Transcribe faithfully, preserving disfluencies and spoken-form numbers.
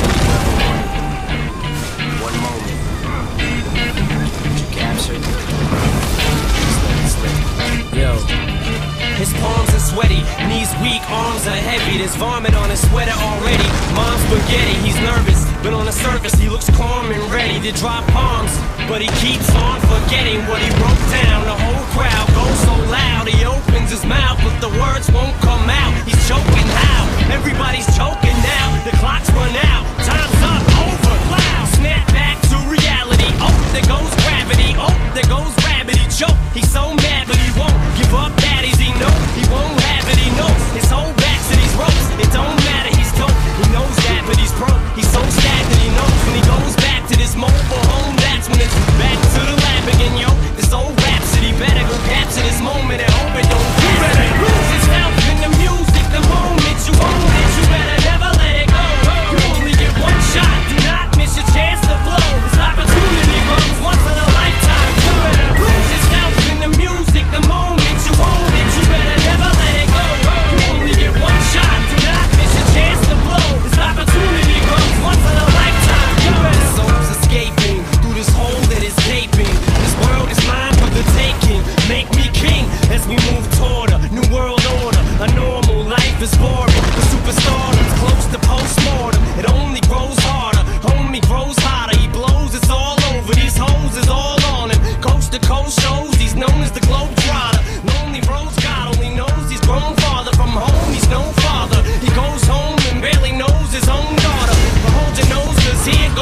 One moment. Did you capture it? Just let it slip. Yo. His palms are sweaty, knees weak, arms are heavy. There's vomit on his sweater already. Mom's spaghetti, he's nervous, but on the surface he looks calm and ready to drop bombs. But he keeps on forgetting what he wrote down. The whole crowd goes so loud, he opens his mouth, but the words won't come out. He's choking how? Everybody's choking now. The clock's run out, time's up, over, loud. Snap back to reality. Oh, there goes gravity. Oh, there goes rabbit. He choke. He's so mad, but he won't give up. Daddies, he knows he won't have it. He knows his whole back to these ropes. It don't matter. He's dope. He knows that, but he's broke. He's so stagnant. He knows when he goes back to this mobile home. That's when it's back to the lab again, yo. This old rhapsody better go capture this moment and hope it don't. You better lose yourself in the music. The moment you own it, you better never let it go. You only get one shot. Do not miss your chance to blow. This opportunity comes once in a lifetime. You better lose yourself in the music. The moment you own it, you better never let it go. You only get one shot. Do not miss your chance to blow. This opportunity comes once in a lifetime. You better. Souls escaping through this hole that is gaping. This world is mine for the taking. Make me king as we move toward a new world order. A normal life is boring. The superstardom's close to postmortem. It only grows harder. Homie grows hotter. He blows. It's all over. These hoes is all on him. Coast to coast shows. He's known as the Globetrotter. Lonely roads. God only knows he's grown farther from home. He's no father. He goes home and barely knows his own daughter. But hold your nose, 'cause here goes